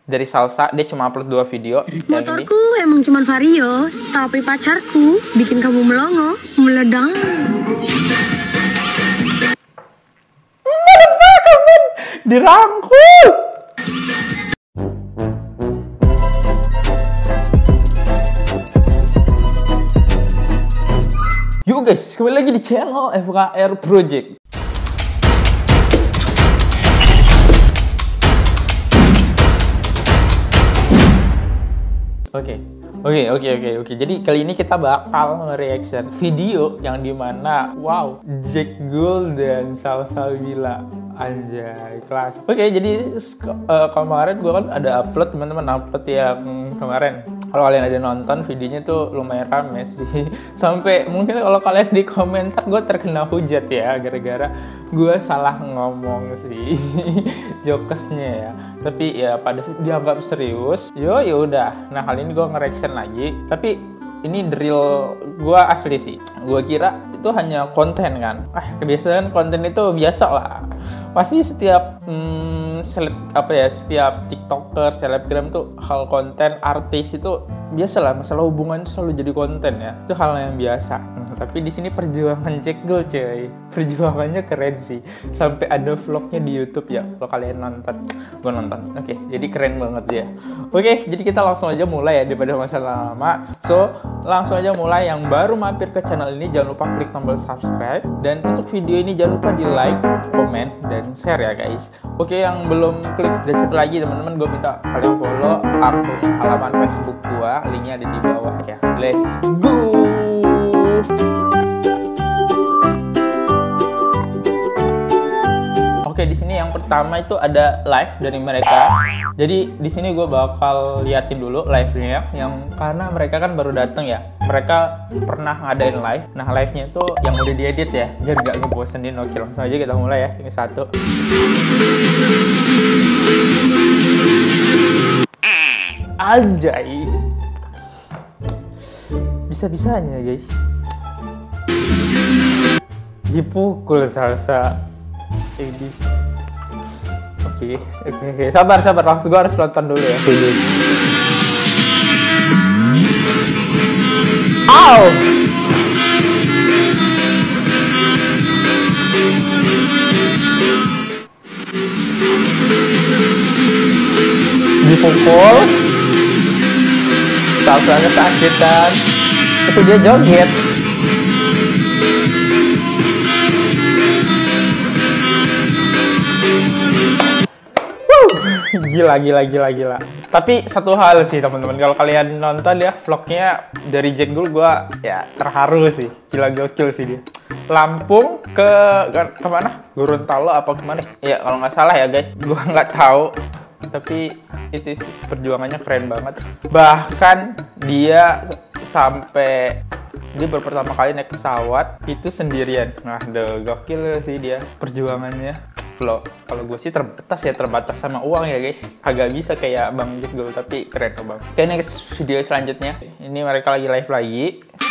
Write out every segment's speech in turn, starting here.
dari Salsa, dia cuma upload 2 video. Motorku emang cuman Vario, tapi pacarku bikin kamu melongo, meledang. Motherfucker, man! Dirangkul! Yuk guys, kembali lagi di channel FKR Project. Oke. Jadi kali ini kita bakal nge-reaction video yang dimana, wow, Jack Ghoul dan Salsabila, anjay, kelas. Oke, jadi kemarin gue kan ada upload, teman-teman upload yang kemarin. Kalau kalian ada nonton videonya tuh lumayan rame sih. Sampai mungkin kalau kalian di komentar gue terkena hujat ya, gara-gara gue salah ngomong sih jokesnya ya. Tapi ya pada dianggap serius. Ya udah. Nah, kali ini gue nge-reaction lagi. Tapi ini drill gue asli sih. Gue kira itu hanya konten kan. Kebiasaan konten itu biasa lah. Pasti setiap setiap TikToker, selebgram tuh hal konten artis itu biasalah, masalah hubungan itu selalu jadi konten ya. Itu hal yang biasa. Tapi di sini perjuangan Jack Ghoul, cuy. Perjuangannya keren sih. Sampai ada vlognya di YouTube ya. Kalau kalian nonton, gue nonton. Oke, jadi keren banget dia. Oke, jadi kita langsung aja mulai ya daripada masa lama. So, langsung aja mulai. Yang baru mampir ke channel ini jangan lupa klik tombol subscribe, dan untuk video ini jangan lupa di like, komen, dan share ya guys. Oke, yang belum klik dan satu lagi teman-teman, gue minta kalian follow akun halaman Facebook gue, linknya ada di bawah ya. Let's go. Oke, di sini yang pertama itu ada live dari mereka. Jadi di sini gue bakal liatin dulu live-nya, yang karena mereka kan baru datang ya. Mereka pernah ngadain live. Nah, live-nya itu yang udah diedit ya, biar gak ngebosenin. Oke, langsung aja kita mulai ya. Ini satu. Anjay. Bisa-bisanya guys. Dipukul Salsa. Ini. Oke. Sabar. Langsung gue harus nonton dulu ya. Ow! Dipukul. Salsanya kesakitan. Itu dia joget. Gila. Tapi satu hal sih teman-teman, kalau kalian nonton ya vlognya dari Jack Ghoul, gue ya terharu sih. Gila, gokil sih dia. Lampung ke mana? Gorontalo apa kemana? Ya kalau nggak salah ya guys, gue nggak tahu. Tapi itu sih, perjuangannya keren banget. Bahkan dia sampai dia baru pertama kali naik pesawat itu sendirian. Nah, gokil sih dia perjuangannya. Kalau gue sih terbatas sama uang ya guys. Agak bisa kayak Bang Jack Ghoul, tapi keren Bang. Oke, next video selanjutnya. Ini mereka lagi live lagi.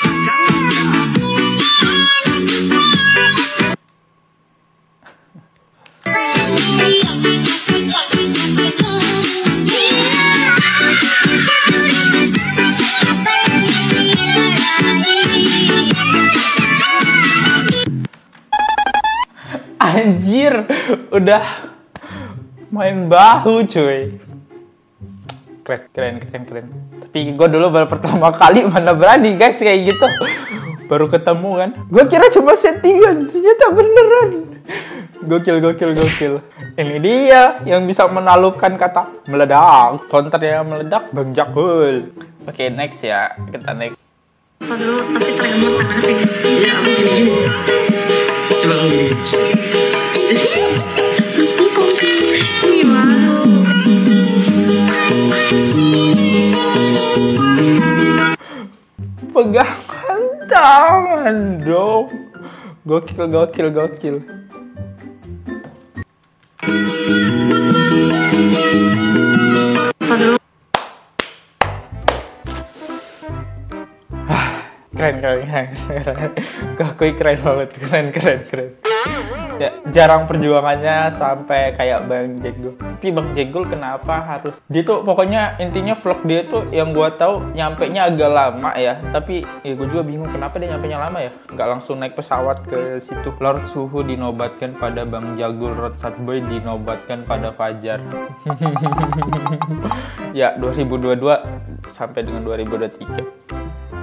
Anjir, udah main bahu cuy. Keren. Tapi gue dulu baru pertama kali, mana berani guys kayak gitu. Baru ketemu kan. Gue kira cuma settingan, ternyata beneran. Gokil. Ini dia yang bisa menaklukkan kata meledak. Counter yang meledak, Bang Jack Ghoul. Oke, next ya. Kita next. Padahal tapi tremor tangannya ya gini. Coba gini. Pegangan tangan dong. Gokil. Keren. Gue akui keren banget. Keren. Ya, jarang perjuangannya sampai kayak Bang Jack Gol. Tapi Bang Jack Gol kenapa harus dia tuh pokoknya intinya vlog dia tuh yang gua tahu nyampenya agak lama ya. Tapi ya gue juga bingung kenapa dia nyampenya lama ya. Nggak langsung naik pesawat ke situ. Lord Suhu dinobatkan pada Bang Jagul, Rod Satboy dinobatkan pada Fajar. Ya 2022 sampai dengan 2023.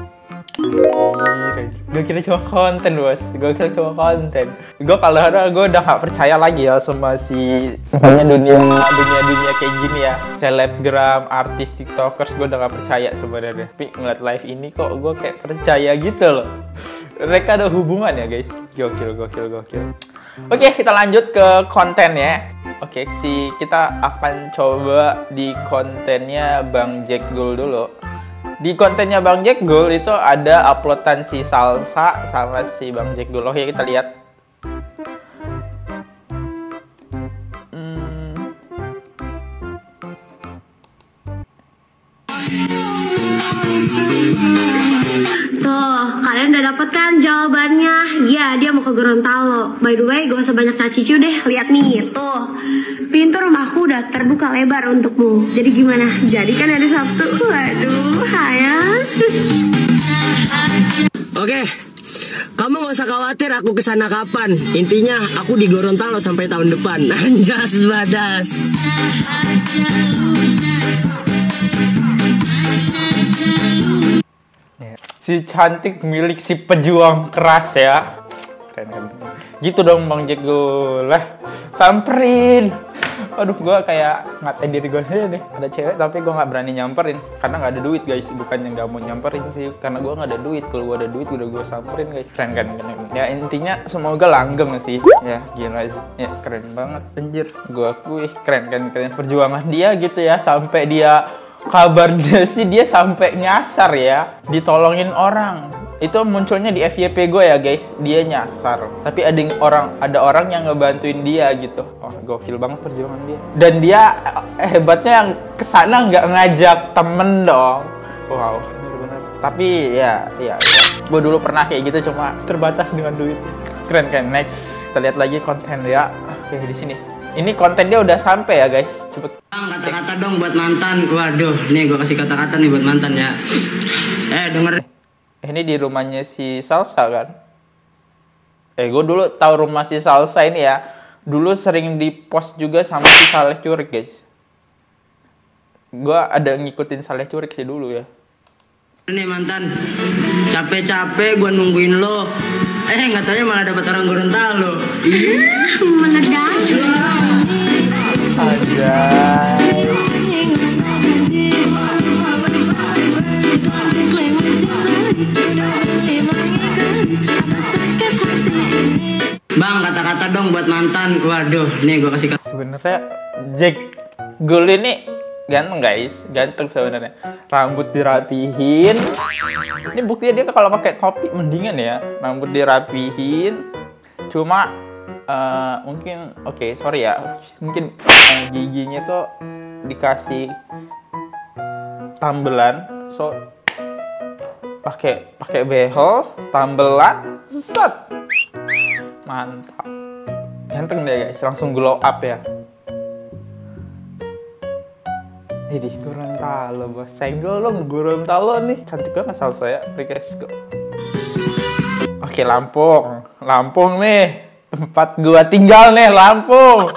Gue kira cuma konten bos, gue kira cuma konten. Gue kalau ada gue udah gak percaya lagi ya sama si dunia kayak gini ya, selebgram, artis, tiktokers. Gue udah gak percaya sebenarnya. Tapi ngeliat live ini kok gue kayak percaya gitu loh. Mereka ada hubungan ya guys. Gokil. Oke, kita lanjut ke konten ya. Oke, kita akan coba di kontennya Bang Jack Gol dulu. Di kontennya Bang Jack Gol itu ada uploadan si Salsa sama si Bang Jack Gol. Oke, kita lihat. Tuh, kalian udah dapet kan jawabannya? Ya, dia mau ke Gorontalo. By the way, gak usah banyak cacicu deh. Lihat nih, tuh. Pintu rumahku udah terbuka lebar untukmu. Jadi gimana? Jadi kan hari Sabtu? Waduh, hayang. Oke, kamu gak usah khawatir aku kesana kapan. Intinya aku di Gorontalo sampai tahun depan. Anjas badas. Si cantik milik si pejuang keras ya. Keren. Gitu dong Bang Jack Gol. Lah, samperin. Aduh, gue kayak ngatain diri gue sendiri deh. Ada cewek tapi gue nggak berani nyamperin karena nggak ada duit guys. Bukannya nggak mau nyamperin sih, karena gue nggak ada duit. Kalau gue ada duit udah gue samperin guys. Keren kan? Ya intinya semoga langgeng sih. Ya gila sih. Ya keren banget anjir. Gue akui keren perjuangan dia gitu ya, sampai dia kabarnya sih dia sampai nyasar ya, ditolongin orang. Itu munculnya di FYP gue ya guys, dia nyasar. Tapi ada orang yang ngebantuin dia gitu. Oh, gokil banget perjuangan dia. Dan dia hebatnya yang kesana nggak ngajak temen dong. Wow, bener-bener. Tapi ya. Gue dulu pernah kayak gitu, cuma terbatas dengan duit. Keren. Next, kita lihat lagi konten ya. Oke, di sini. Ini konten dia udah sampai ya guys. Cepet. Kata-kata dong buat mantan. Waduh, nih gue kasih kata-kata nih buat mantan ya. Denger. Ini di rumahnya si Salsa kan? Gue dulu tahu rumah si Salsa ini ya. Dulu sering di post juga sama si Saleh Curik guys. Gue ada ngikutin Saleh Curik sih dulu ya. Nih mantan, capek-capek gue nungguin lo. Nggak taunya malah dapat orang Gorontalo. Meledak. Anjay. Bang, kata-kata dong buat mantan. Waduh, nih gue kasih kata. Sebenarnya Jack Gol ini ganteng guys, ganteng sebenarnya. Rambut dirapihin. Ini buktinya dia kalau pakai topi mendingan ya. Rambut dirapihin. Cuma mungkin sorry ya. Mungkin giginya tuh dikasih tambelan. So pakai behel, tambelan, set. Mantap. Ganteng deh guys, langsung glow up ya. Ini Gorontalo bos, senggol dong Gorontalo nih. Cantik banget Salsa ya, guys. Oke, Lampung nih. Tempat gua tinggal nih, Lampung.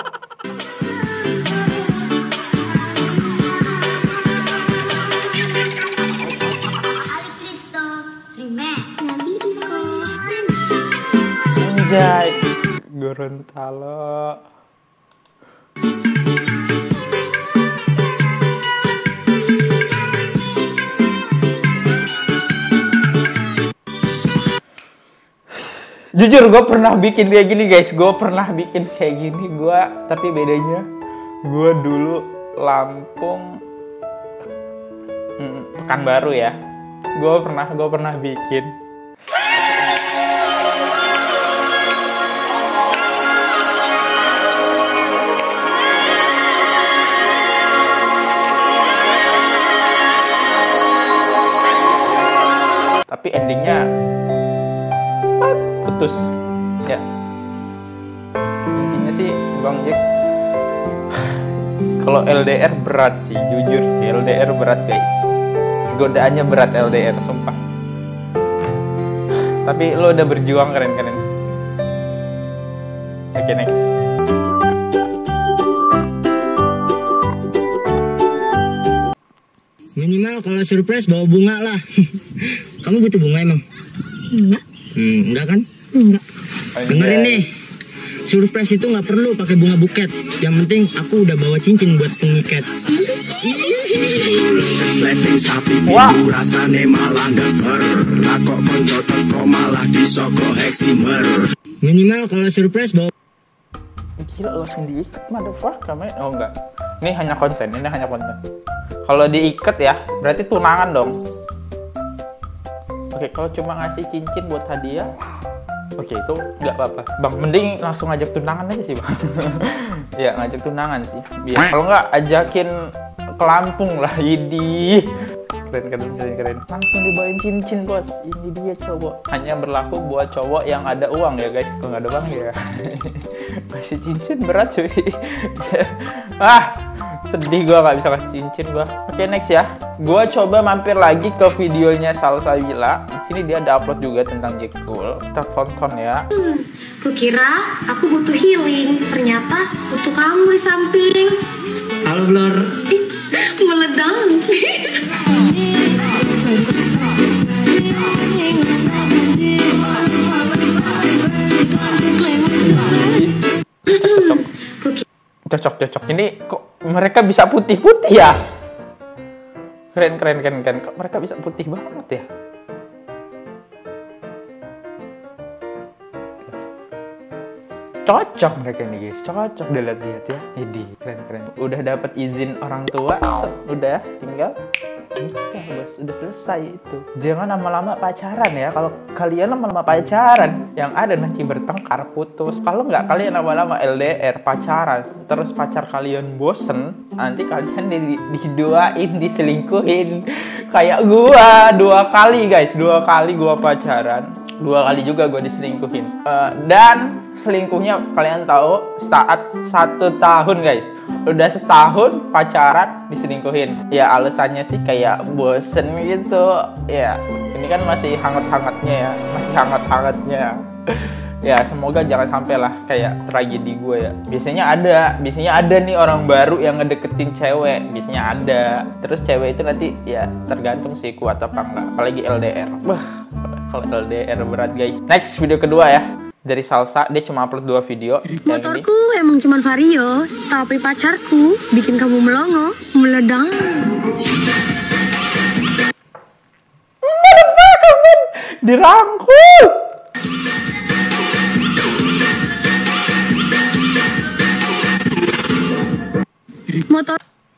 Anjay, Gorontalo. Jujur gue pernah bikin kayak gini guys. Tapi bedanya gue dulu Lampung, Pekanbaru ya. Gue pernah bikin. Tapi endingnya putus ya. Kalau LDR berat sih, jujur sih LDR berat guys. Godaannya berat LDR, sumpah. Tapi lo udah berjuang, keren-keren. Oke, next. Minimal kalau surprise bawa bunga lah. Kamu butuh bunga emang? Enggak. Enggak kan? Enggak. Dengerin nih. Surprise itu nggak perlu pakai bunga buket. Yang penting aku udah bawa cincin buat pengikat. Wah. Minimal kalau surprise bawa. Gila, langsung diikat, motherfucker, men. Oh enggak, ini hanya konten, Kalau diikat ya, berarti tunangan dong. Oke, kalau cuma ngasih cincin buat hadiah, oke, itu nggak apa-apa. Bang, mending langsung ngajak tunangan aja sih, Bang. Ya, ngajak tunangan sih. Biar kalau nggak ajakin ke Lampung lah, idi. Keren. Langsung dibawain cincin, bos. Ini dia cowok. Hanya berlaku buat cowok yang ada uang ya, guys. Kalau nggak ada uang ya, kasih cincin berat cuy. Sedih gua nggak bisa kasih cincin gua. Oke, next ya. Gua coba mampir lagi ke videonya Salsabila. Di sini dia ada upload juga tentang Jack Gold. Kita tonton ya. Kukira aku butuh healing, ternyata butuh kamu di samping. Halo Flor. Meledang. Cocok. Ini kok mereka bisa putih-putih ya? Keren. Kok mereka bisa putih banget ya? Cocok mereka nih guys, cocok deh, lihat ya. Ini keren. Udah dapat izin orang tua, udah tinggal nikah bos, udah selesai itu. Jangan lama-lama pacaran ya. Kalau kalian lama-lama pacaran, yang ada nanti bertengkar, putus. Kalau nggak kalian lama-lama LDR pacaran, terus pacar kalian bosen, nanti kalian diduain, diselingkuhin. Kayak gua 2 kali guys, 2 kali gua pacaran. 2 kali juga gue diselingkuhin. Dan selingkuhnya kalian tahu saat 1 tahun guys. Udah setahun pacaran diselingkuhin. Ya alasannya sih kayak bosen gitu. Ya ini kan masih hangat-hangatnya ya. Masih hangat-hangatnya. Ya semoga jangan sampai lah kayak tragedi gue ya. Biasanya ada nih orang baru yang ngedeketin cewek. Biasanya ada. Terus cewek itu nanti ya tergantung sih kuat apa enggak. Apalagi LDR. Wah, kalau LDR berat guys. Next video kedua ya. Dari Salsa, dia cuma upload 2 video. Motorku emang cuman Vario, tapi pacarku bikin kamu melongo, meledang. Motherfucker, man. Dirangkul. Motor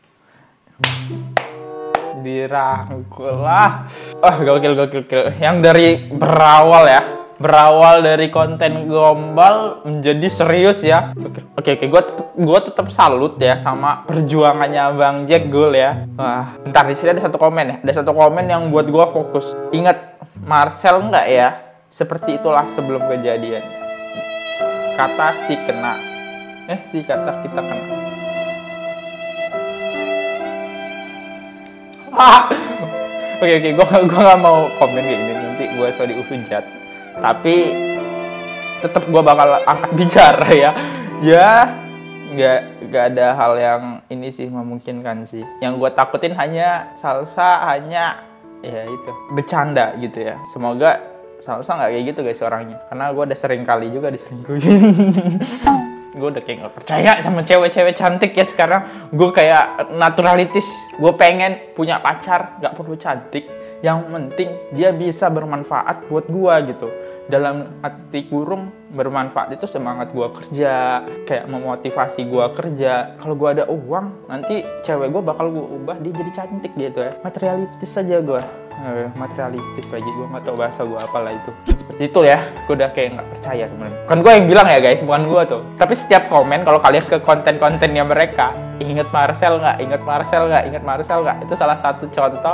dirangkul lah. Gokil. Yang dari berawal dari konten gombal menjadi serius ya. Oke, gue tetap salut ya sama perjuangannya Bang Jack Gold ya. Wah, bentar, di sini ada satu komen ya. Ada satu komen yang buat gue fokus. Ingat Marcel nggak ya? Seperti itulah sebelum kejadian. Kata si kena. Kata kita kena. Oke, gue nggak mau komen kayak gini, nanti gue so dihujat. Tapi tetap gue bakal angkat bicara ya. Ya nggak ada hal yang ini sih memungkinkan sih. Yang gue takutin hanya Salsa hanya ya itu bercanda gitu ya. Semoga Salsa nggak kayak gitu guys orangnya. Karena gue udah sering kali juga diselingkuhin. Gue udah kayak gak percaya sama cewek-cewek cantik ya sekarang. Gue kayak naturalitis. Gue pengen punya pacar gak perlu cantik, yang penting dia bisa bermanfaat buat gue gitu. Dalam arti kurung bermanfaat itu semangat gue kerja, kayak memotivasi gue kerja. Kalau gue ada uang, nanti cewek gue bakal gue ubah dia jadi cantik gitu ya. Materialistis aja gue. Materialistis lagi, gue gak tau bahasa gue apalah itu. Seperti itu ya, gue udah kayak gak percaya sebenarnya. Bukan gue yang bilang ya guys, bukan gue tuh. Tapi setiap komen kalau kalian ke konten-kontennya mereka, inget Marcel nggak, itu salah satu contoh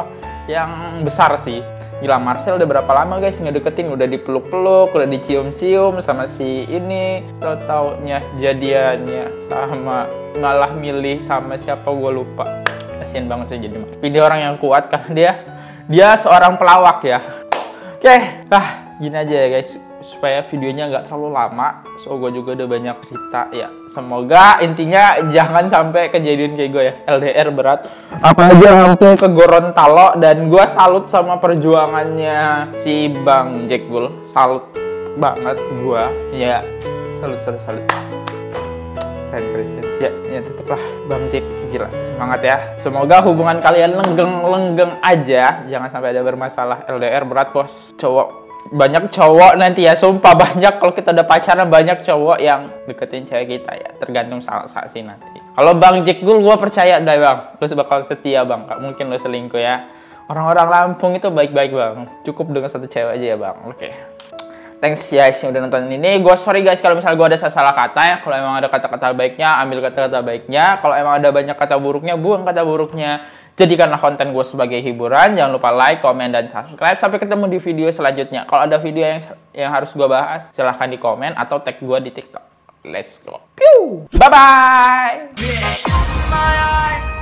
yang besar sih. Gila, Marcel udah berapa lama guys ngedeketin, udah dipeluk-peluk, udah dicium-cium sama si ini, tau-taunya jadiannya sama malah milih sama siapa gue lupa. Kasian banget sih jadi. Video orang yang kuat karena dia seorang pelawak ya. Oke, gini aja ya guys, supaya videonya nggak terlalu lama. So gue juga udah banyak cerita ya. Semoga intinya jangan sampai kejadian kayak gue ya, LDR berat. Apalagi langsung ke Gorontalo, dan gue salut sama perjuangannya si Bang Jack Gul. Salut banget gue. Ya, salut. Keren. Ya tetaplah Bang Jack, gila, semangat ya. Semoga hubungan kalian lenggeng aja, jangan sampai ada bermasalah. LDR berat bos, banyak cowok nanti ya, sumpah banyak. Kalau kita udah pacaran banyak cowok yang deketin cewek kita ya, tergantung salah sih nanti. Kalau Bang Jack Gul, gue percaya deh bang, lu bakal setia bang, gak mungkin lu selingkuh ya. Orang-orang Lampung itu baik-baik bang, cukup dengan satu cewek aja ya bang. Oke. Thanks guys yang udah nonton ini. Gue sorry guys kalau misalnya gue ada salah kata ya. Kalau emang ada kata-kata baiknya, ambil kata-kata baiknya. Kalau emang ada banyak kata buruknya, buang kata buruknya. Jadikanlah konten gue sebagai hiburan. Jangan lupa like, komen, dan subscribe. Sampai ketemu di video selanjutnya. Kalau ada video yang harus gue bahas, silahkan di komen atau tag gue di TikTok. Let's go. Bye-bye.